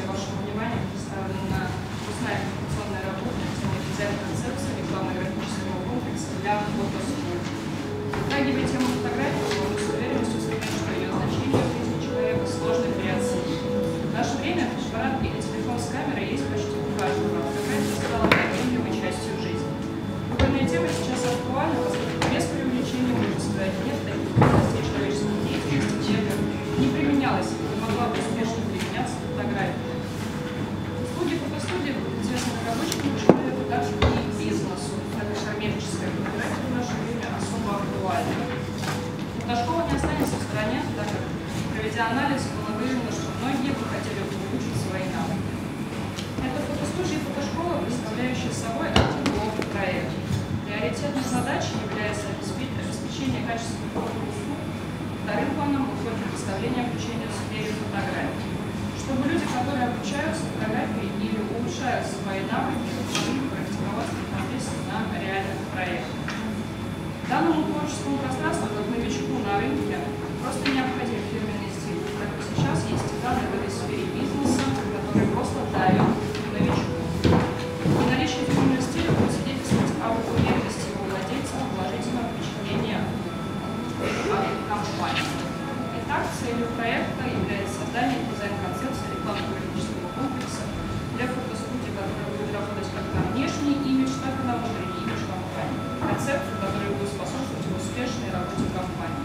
Здравствуйте, вашему вниманию представлена устная информационная работа на тему дизайн-концепции рекламно-графического комплекса для фотостудии. Затрагивая тему фотографии, можно с уверенностью сказать, что ее значение в жизни человека сложно переоценить. В наше время фотоаппарат или телефон с камерой есть почти у каждого, а фотография стала неотъемлемой частью жизни. Выбранная тема сейчас актуальна, поскольку без преувеличения можно сказать, нет таких областей человеческой деятельности, где не применялась и не могла бы успешно применяться фотография. Фотостудия, известна как рабочий человек, так и бизнесу, так и коммерческая фотография в наше время особо актуальна. Фотошкола не останется в стороне, так как, проведя анализ, было выявлено, что многие бы хотели улучшить свои навыки. Это фотостудия и фотошкола, представляющая собой один блок проекта. Приоритетной задачей является обеспечение качественных услуг. Вторым планом уходит представление обучения в сфере фотографии, чтобы люди, которые обучаются фотографии или улучшают свои навыки, могли практиковаться непосредственно на реальных проектах. Данному творческому пространству, как новичку на рынке, просто необходим фирменный стиль, так как сейчас есть титаны в этой сфере бизнеса, которые просто давят новичку. И наличие фирменного стиля будет свидетельствовать об уверенности его владельца в положительном впечатлении от компании. Итак, целью проекта является создание дизайн-концепции рекламно-графического комплекса для фотостудии, которая будет работать как на внешний имидж, так и на внутренний имидж компании. Концепцию, которая будет способствовать успешной работе компании.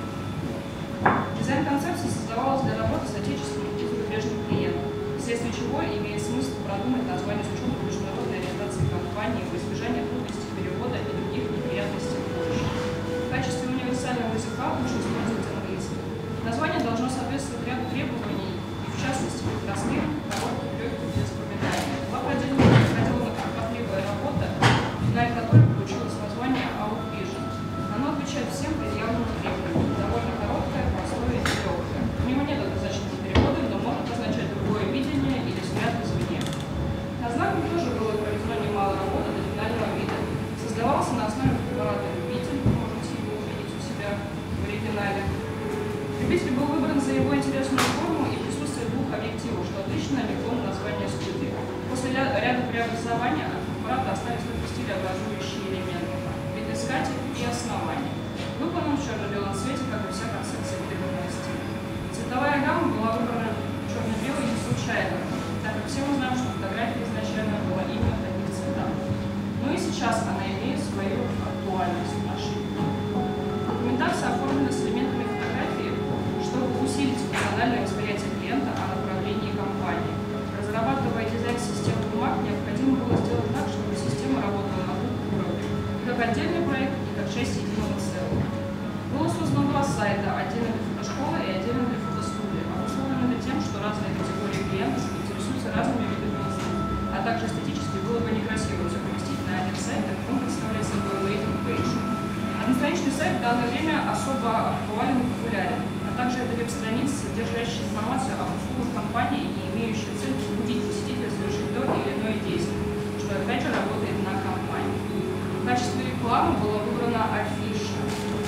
Дизайн-концепция создавалась для работы с отечественным и зарубежным клиентом, вследствие чего имеет смысл продумать название с учетом международной ориентации компании в избежание трудностей перевода и других неприятностей в будущем. В качестве универсального языка лучше использовать английский. Название должно соответствовать ряду требований, и в частности, простым, коротким, легким, без запоминания. Была проделана кропотливая работа, на которой получилось название Outvision. Оно отвечает всем предъявленным требованиям. Довольно короткое, простое и легкое. У него нет однозначного перевода, но может означать другое видение или взгляд извне. На знаком тоже было проведено немало работы до финального вида. Создавался на основе препарата «Любитель», вы можете его увидеть у себя в оригинале. Любитель был выбран за его интересную форму и присутствие двух объективов, что отлично легло на название студии. После ряда преобразования от аппарата остались только стилеобразующие элементы, видоискатель и основание. Выполнен в черно-белом цвете, как и вся концепция выбранного стиля. Цветовая гамма была выбрана черно-белой не случайно, так как все мы знаем, что фотография изначально была именно в таких цветах. Но и сейчас она имеет свою актуальность в нашей жизни. Документация оформлена с элементами фотографии, чтобы усилить эмоциональное восприятие клиента о направлении компании. Разрабатывая дизайн системы бумаг, необходимо было сделать так, чтобы система работала на двух уровнях, как отдельный проект и как часть единого целого. Было создано два сайта, отдельно для фотошколы и отдельно для фотостудии, обусловлено тем, что разные категории клиентов интересуются разными видами услуг, а также эстетически было бы некрасиво все поместить на один сайт, так как он представляет собой лендинг-пейдж. Одностраничный сайт в данное время особо актуален и популярен, а также это веб-страница, содержащая информацию об услугах компании и имеющая цель побудить посетителя совершить то или иное действие, что опять же работает на компании. В качестве рекламы была выбрана афиша,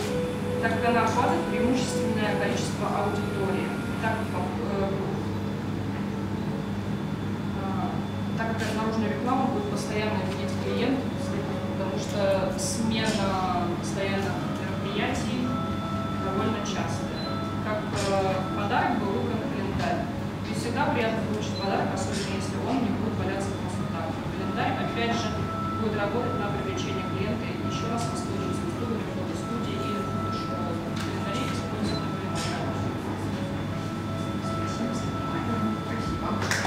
так как она охватывает преимущественное количество аудитории, так как наружная реклама будет постоянно видеть клиентов, потому что смена постоянных мероприятий довольно частая. Как подарок был выбран календарь. И всегда приятно получить подарок, особенно если он не будет валяться просто так. Календарь, опять же, будет работать на привлечение клиента и еще раз воспользуется услугами фотостудии или фотошколы. Календари используют на календарь. Спасибо за внимание. Спасибо.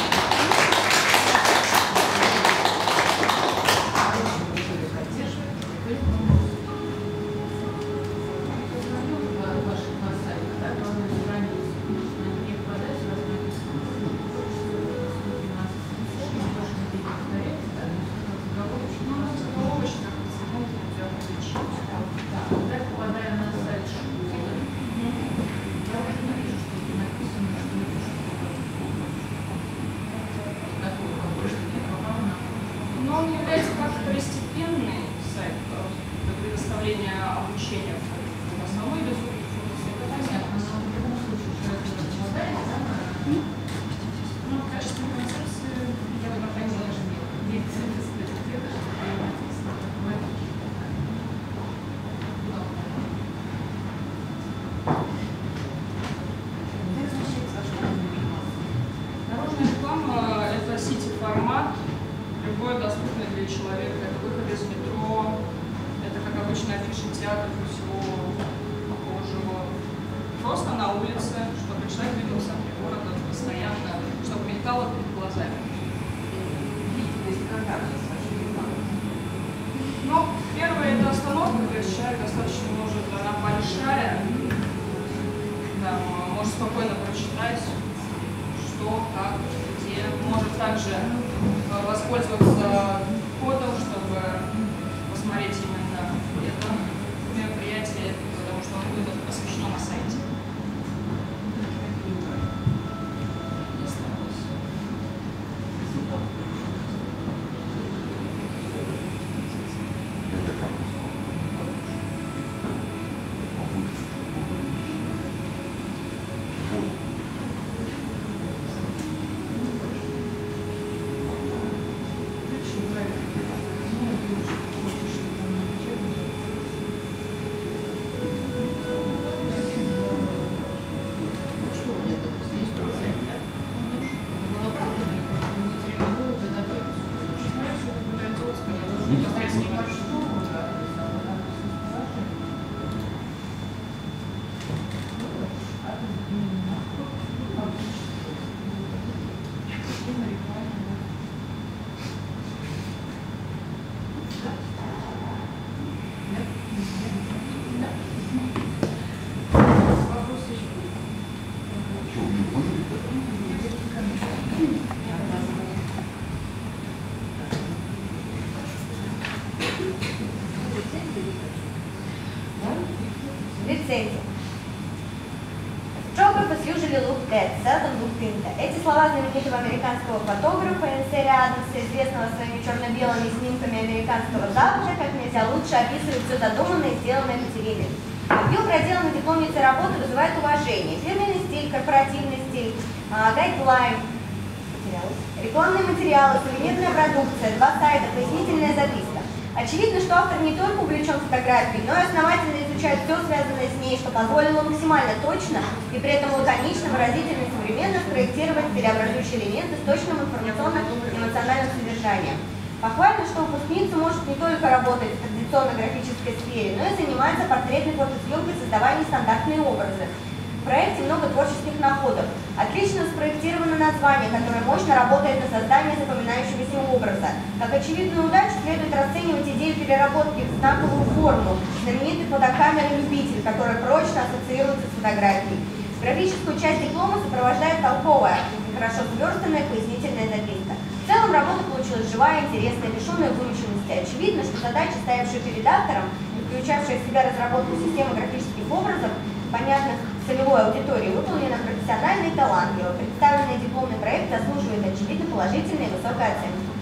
Он является как второстепенный сайт для предоставления обучения. Основной идет фотосвета. В качестве обычно афиши театров и всего похожего. Просто на улице, чтобы человек видел в центре города постоянно, чтобы мелькало перед глазами. Ну, первое это остановка, то есть человек достаточно может, она большая, да, может спокойно прочитать, что, как, где. Может также воспользоваться кодом, чтобы посмотреть именно это мероприятие, потому что он будет освещено на сайте. Лицензия. Photographers usually look dead, seldom look thinner. Эти слова знаменитого американского фотографа Энселя Адамса, известного своими черно-белыми снимками американского Запада, как нельзя лучше описывает все задуманное и сделанное материалом. Объем проделанной дипломницей работы вызывает уважение. Фирменный стиль, корпоративный стиль, гайдлайн, рекламные материалы, сувенирная продукция, 2 сайта, пояснительная записка. Очевидно, что автор не только увлечен фотографией, но и основательно изучает все связанное с ней, что позволило максимально точно и при этом лаконично, выразительно и современно спроектировать преобразующие элементы с точным информационно-эмоциональным содержанием. Похвально, что выпускница может не только работать в традиционной графической сфере, но и занимается портретной фотосъемкой, создавая нестандартные образы. В проекте много творческих находок. Отлично спроектировано название, которое мощно работает на создание запоминающегося образа. Как очевидную удачу следует расценивать идею переработки в знаковую форму, знаменитый фотокамеры «Любитель», которая прочно ассоциируется с фотографией. Графическую часть диплома сопровождает толковая, хорошо сверстанная пояснительная записка. В целом работа получилась живая, интересная, лишенная вымученности. Очевидно, что задача, стоявшая перед автором, включавшая в себя разработку системы графических образов, понятных целевой аудитории, выполнена профессионально и талантливо. Представленный дипломный проект заслуживает очевидно положительной и высокой оценки.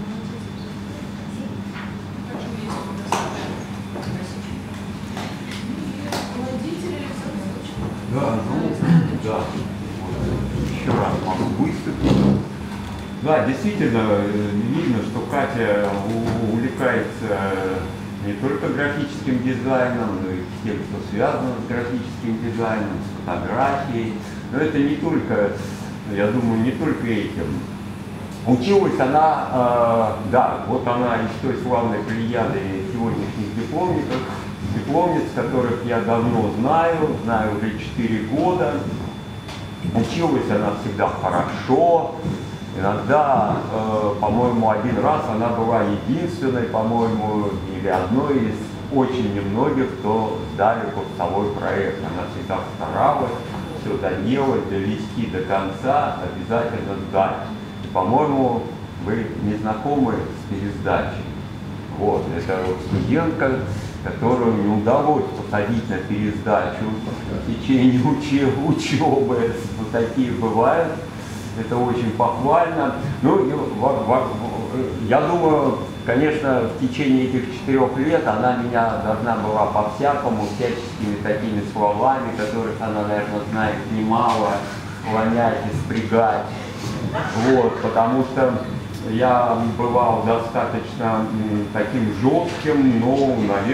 Да, да. Еще раз могу выступить. Да, действительно, видно, что Катя увлекается не только графическим дизайном, но и тем, что связано с графическим дизайном, с фотографией. Но это не только, я думаю, не только этим. Училась она, да, вот она из той славной плеяды сегодняшних дипломниц, которых я давно знаю уже 4 года. Училась она всегда хорошо. Иногда, по-моему, один раз она была единственной, по-моему, или одной из очень немногих, кто сдали курсовой проект. Она всегда старалась все доделать, довести до конца, обязательно сдать. И, по-моему, вы не знакомы с пересдачей. Вот, это вот студентка, которую не удалось посадить на пересдачу в течение учебы. Вот такие бывают. Это очень похвально. Ну, я думаю, конечно, в течение этих 4 лет она меня должна была по-всякому, всяческими такими словами, которых она, наверное, знает немало, склонять и спрягать. Вот, потому что я бывал достаточно таким жестким, но,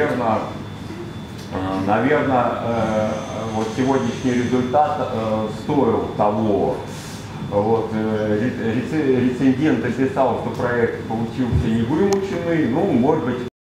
наверное, вот сегодняшний результат стоил того. Вот, рецензент описал, что проект получился невымученный, ну, может быть,